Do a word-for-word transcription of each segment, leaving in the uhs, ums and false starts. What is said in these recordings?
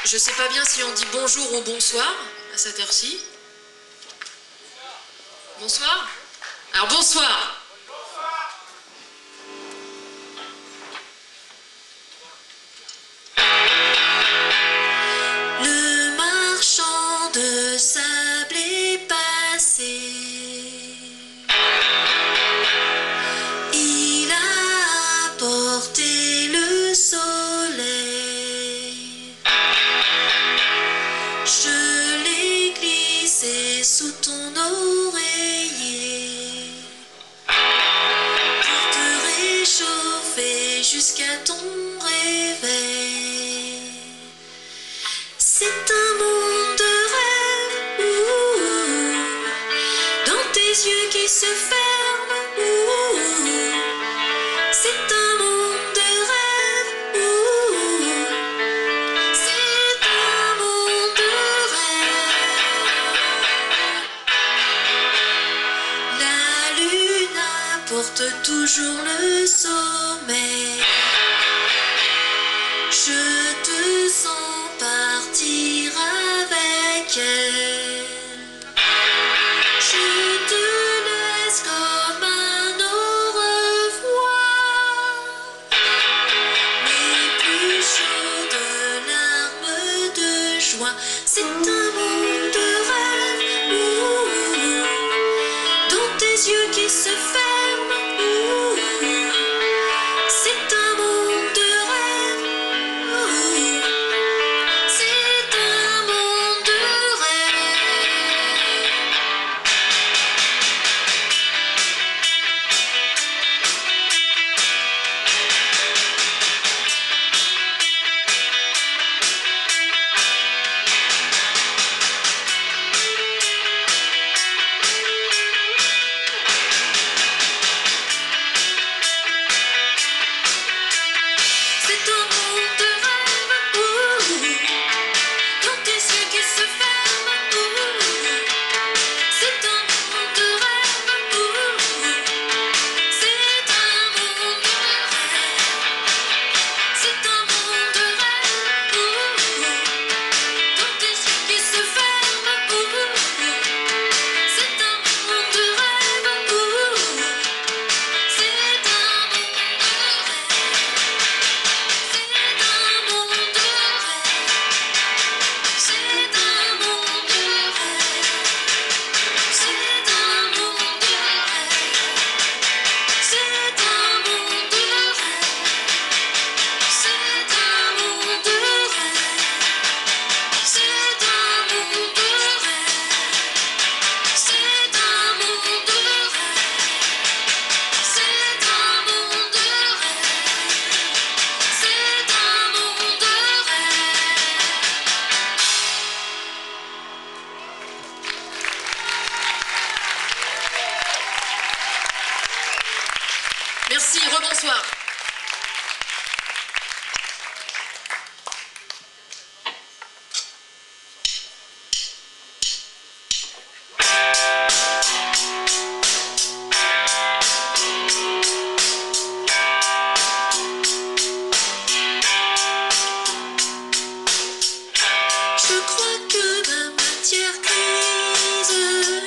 Je sais pas bien si on dit bonjour ou bonsoir à cette heure-ci. Bonsoir. Alors bonsoir. Le marchand de sable est passé. Il a apporté le soleil. Je l'ai glissé sous ton oreiller pour te réchauffer jusqu'à ton réveil. C'est un monde de rêve, ouh, dans tes yeux qui se ferment, ouh, c'est un monde de rêve, ouh, c'est un monde de rêve. La lune apporte toujours le sommeil. Je te sens partir avec elle. Je te laisse comme un au revoir. Mais plus chaud de larmes de joie. C'est un monde de rêve, ouh, dans tes yeux qui se ferment, ouh, c'est un monde de rêve, ouh, c'est un monde de rêve. C'est un monde de rêve, ouh, dans tes yeux qui se ferment, ouh, c'est un monde de rêve, ouh, c'est un monde de rêve, c'est un monde de rêve, ouh, dans tes yeux qui se ferment, ouh, c'est un monde de rêve, ouh, c'est un monde de Merci, rebonsoir. Je crois que ma matière grise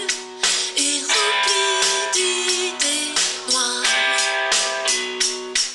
est remplie d'idées noires.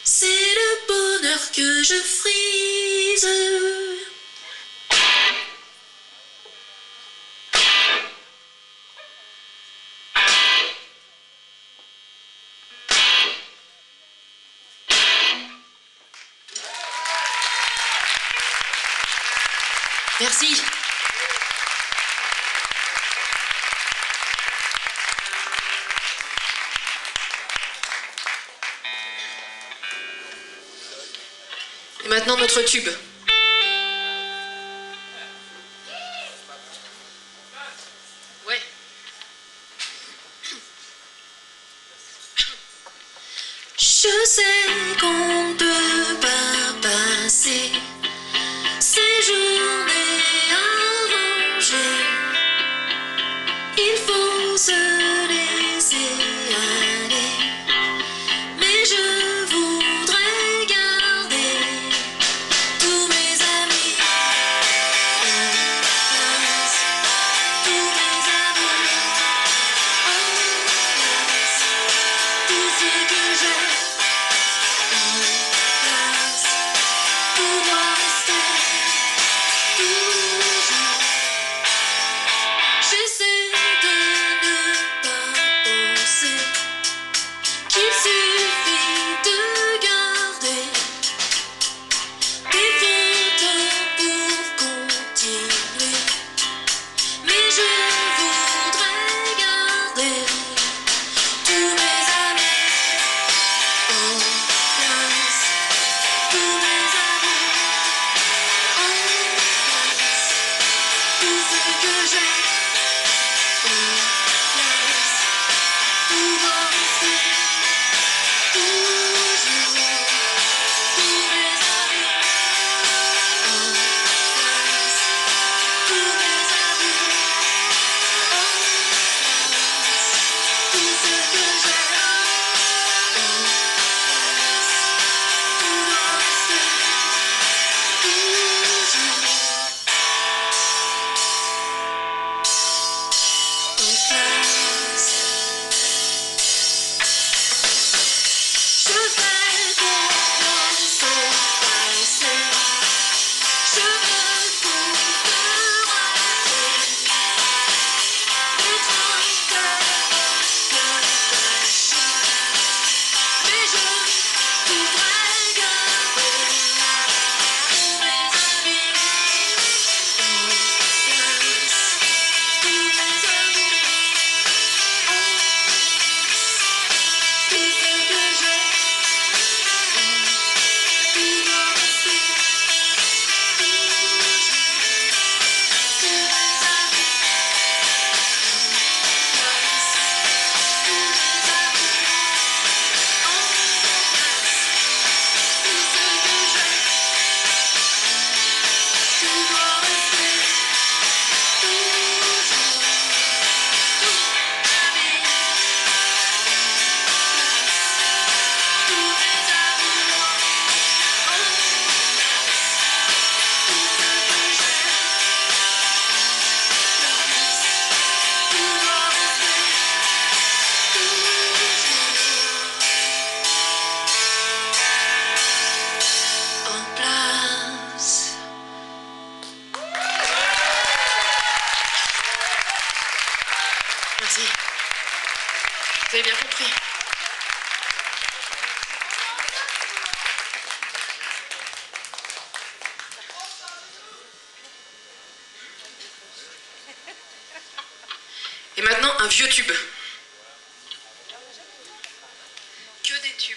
C'est le bonheur que je frise. Merci. Et maintenant notre tube. Ouais. Je sais qu'on ne peut pas passer ces journées arrangées. Il faut se laisser aller. Mais je voudrais garder tous mes amis en place, tous mes amis en place, tout ce que j'ai en place, pouvoir rester toujours. J'essaie de ne pas penser qu'il suffit de garder des photos pour continuer. Mais je voudrais garder tous mes amis en place, tous mes amis en place, tout ce que j'ai en place, pouvoir rester toujours. Tous mes amis en place, tous mes amis en place, tout ce que j'ai en place, pouvoir rester toujours en place. Je fais confiance au passé. Je me fous de rater les tracteurs cachés. Mais je voudrais garder tous mes amis en place, tous mes amis en place, tout ce que j'ai pouvoir rester toujours. Tous mes amis en place, tous mes amis en place, tout ce que j'ai pouvoir rester toujours. Tous mes amis en place, tous mes amis en place, tout ce que j'ai pouvoir rester toujours en place. Merci. Vous avez bien compris. Et maintenant un vieux tube. Que des tubes.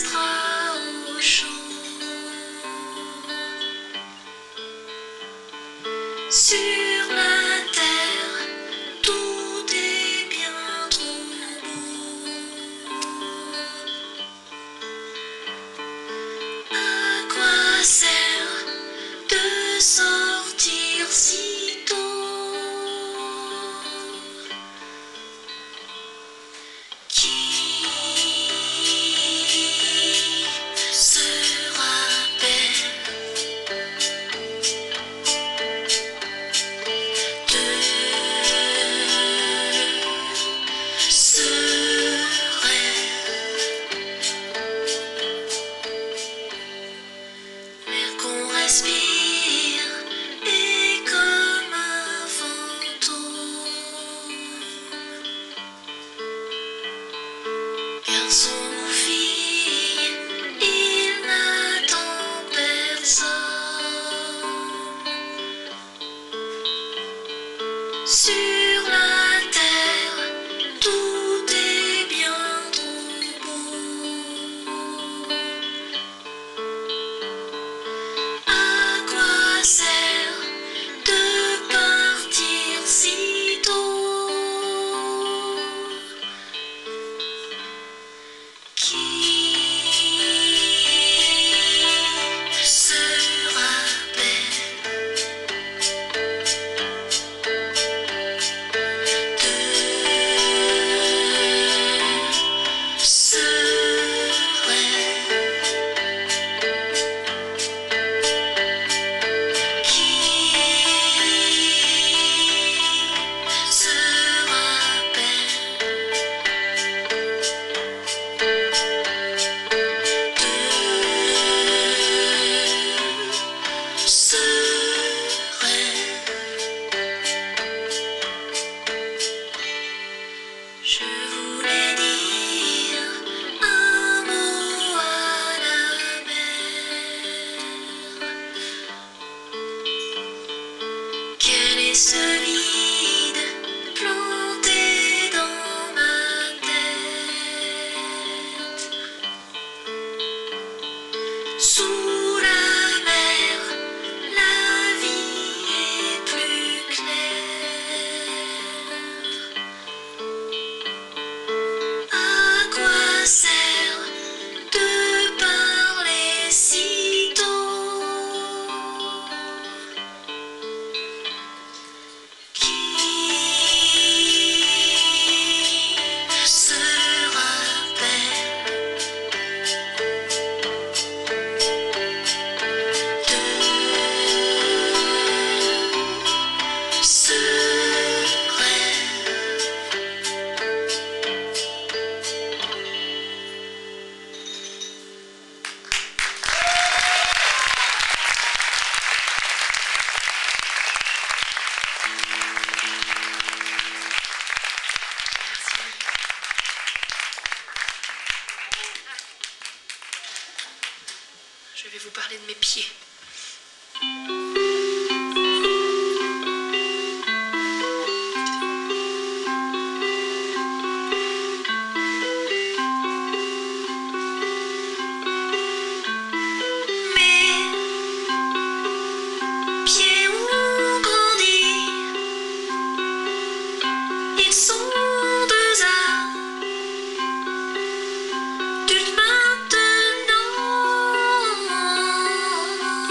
bras au chaud. Sur la terre, tout est bien trop beau. À quoi sert de sortir si tôt? Qui se rappelle de ce rêve? L'air qu'on respire est comme un fantôme. Garçon ou fille, il n'attend personne. Sur la terre, tout est bien trop beau. À quoi sert de partir si tôt? Qui se rappelle de ce rêve? Qui se rappelle ce rêve? Je voulais dire un mot à la mer. Quel est ce vide planté dans ma tête? Sous la mer, la vie est plus claire. À quoi sert de parler si tôt? Qui se rappelle de ce rêve? Je vais vous parler de mes pieds. Mes pieds ont grandi, ils sont deux adultes maintenant.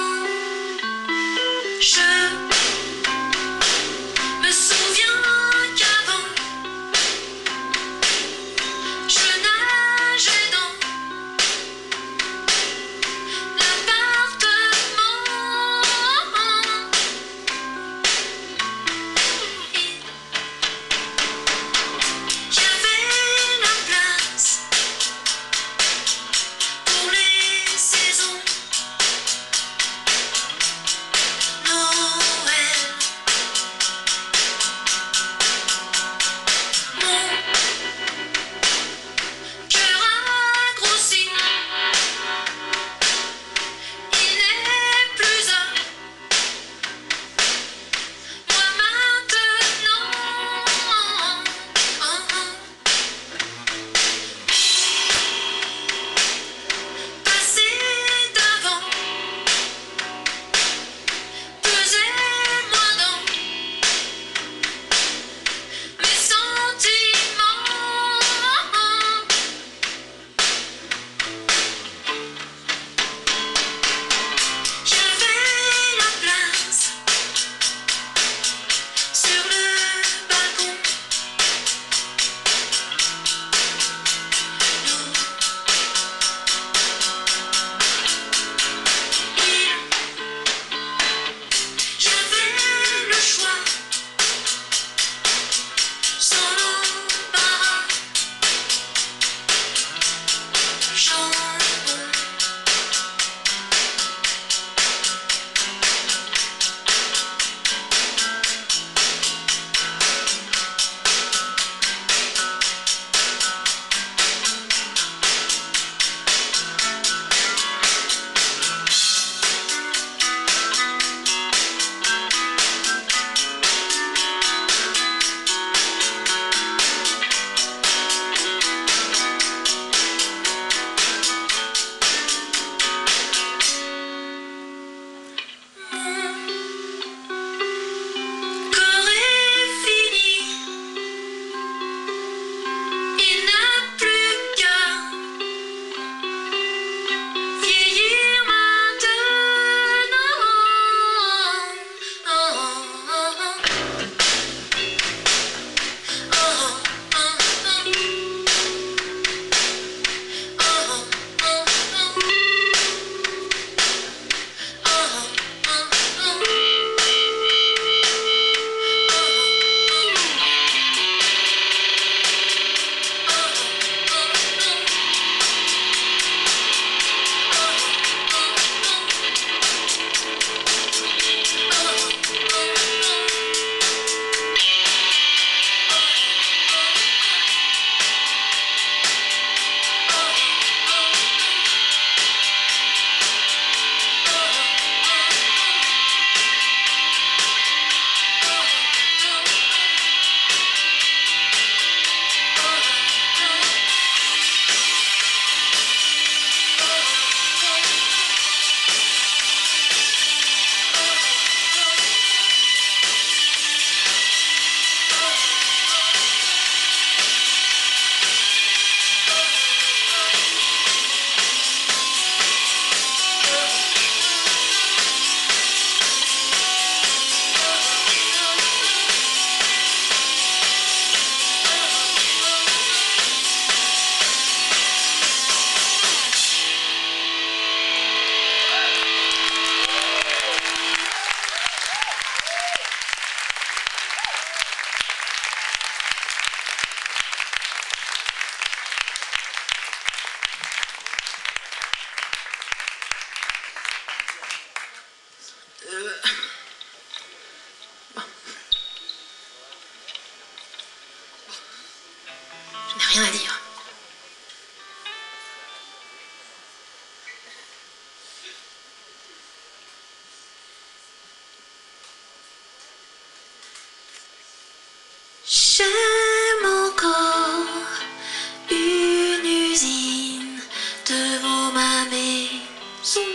J'aime encore une usine devant ma maison.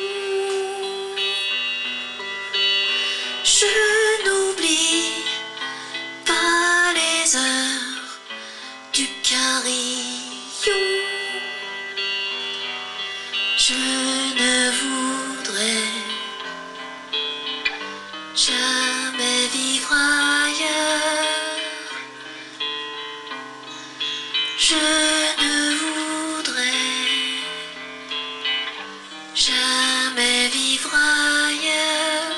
Je n'oublie pas les heures du carillon. Je ne voudrais jamais vivre ailleurs. Je ne voudrais jamais vivre ailleurs.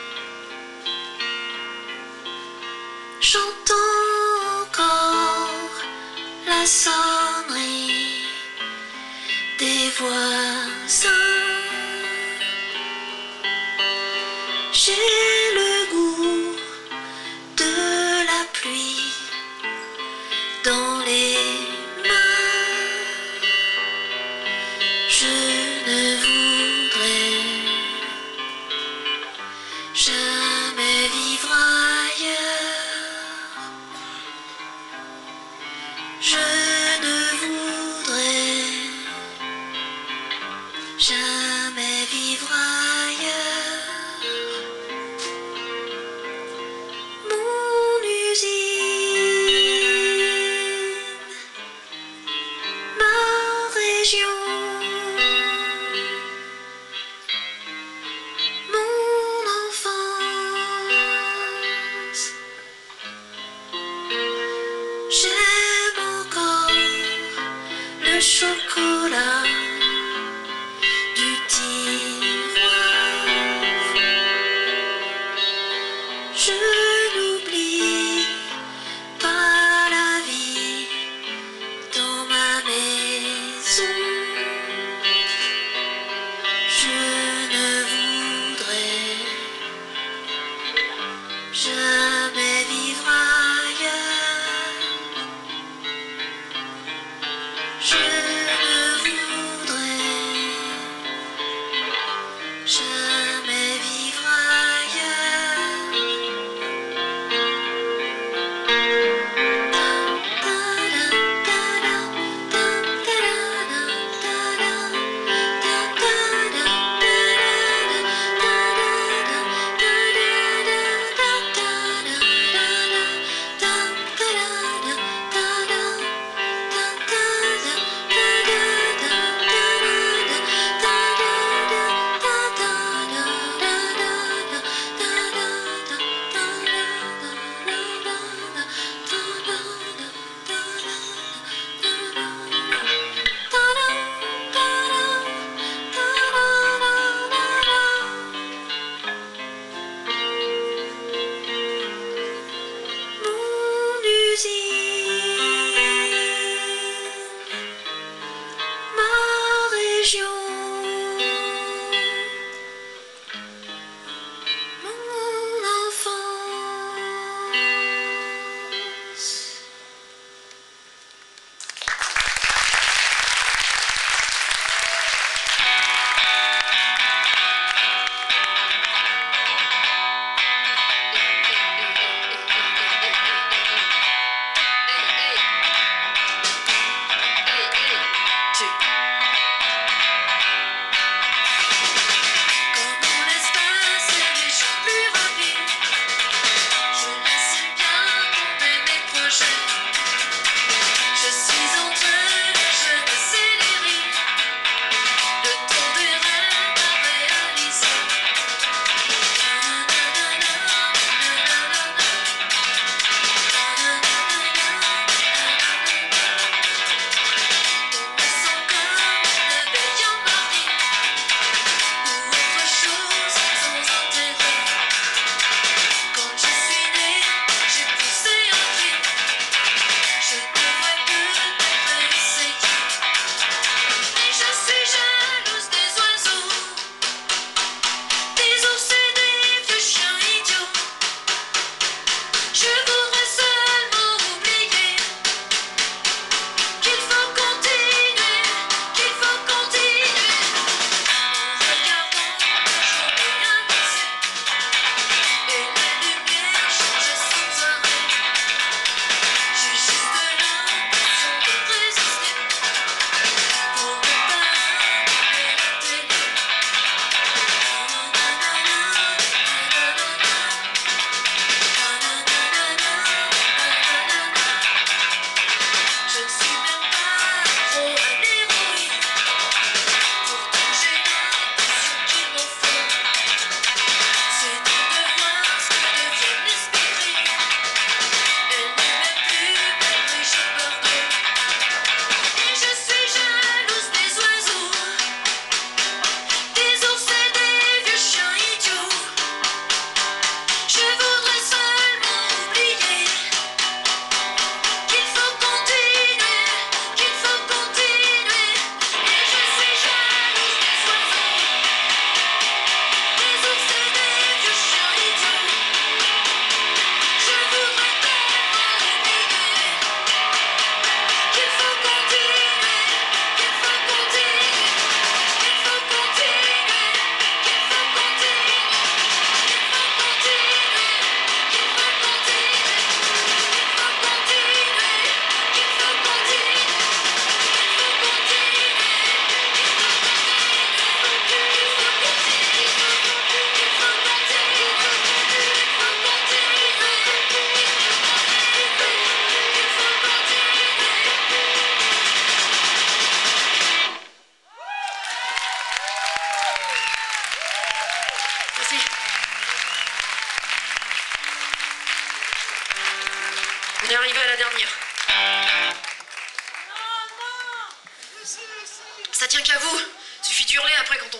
J'entends encore la sonnerie des voisins. J'ai le goût de la pluie dans les mains. Je ne voudrais jamais vivre ailleurs. Je ne voudrais jamais vivre ailleurs. Mon usine, ma région, mon enfance. J'aime encore le chocolat du tiroir. Je n'oublie pas la vie dans ma maison. Je ne voudrais jamais vivre ailleurs. Je ne voudrais jamais vivre ailleurs. Ta-da, ta-da, ta-da-da, ta-da, ta-da, ta-da.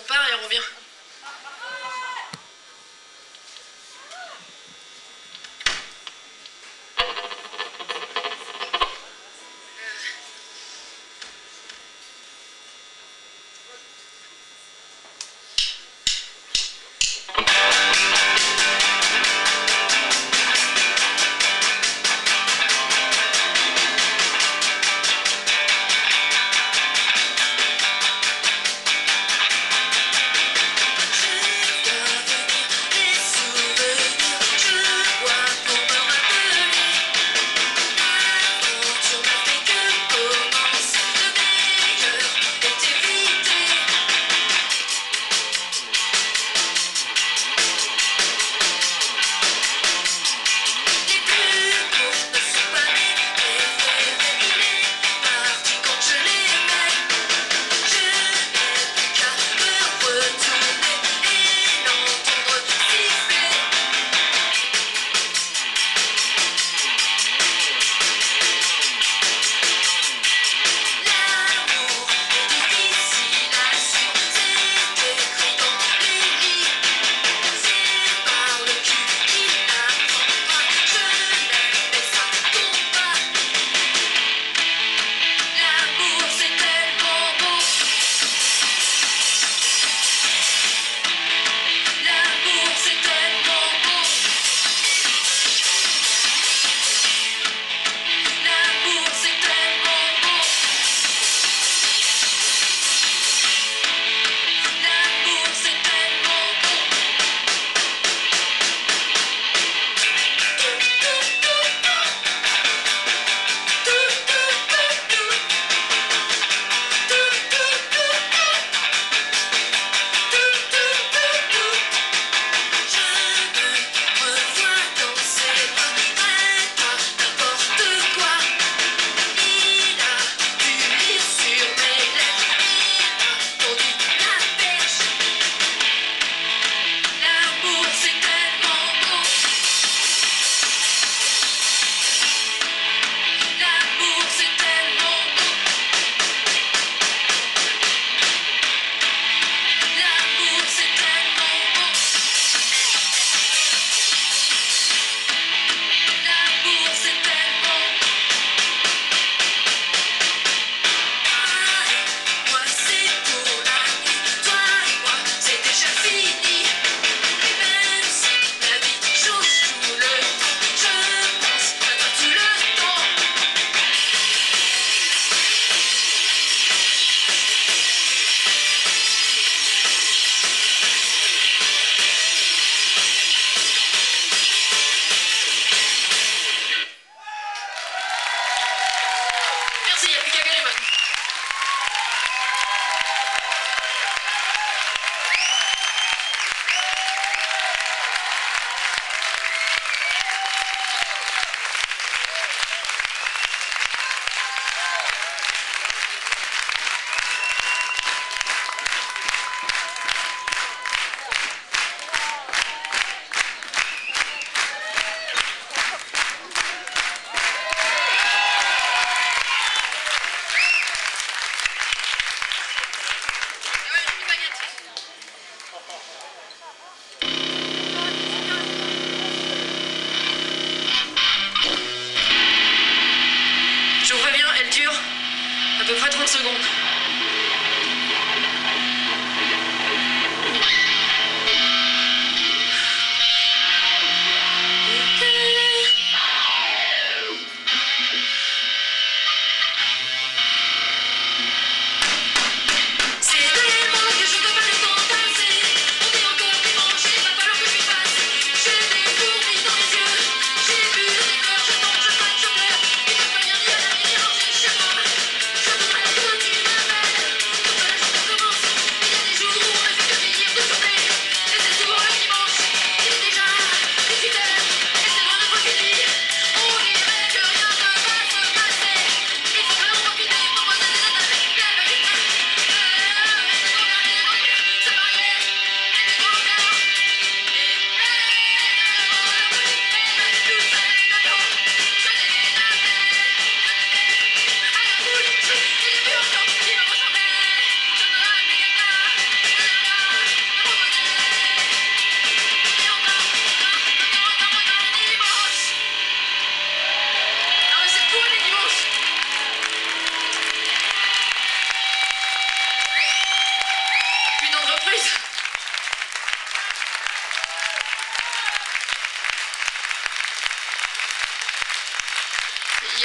part et on revient.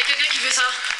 quelqu'un qui fait ça.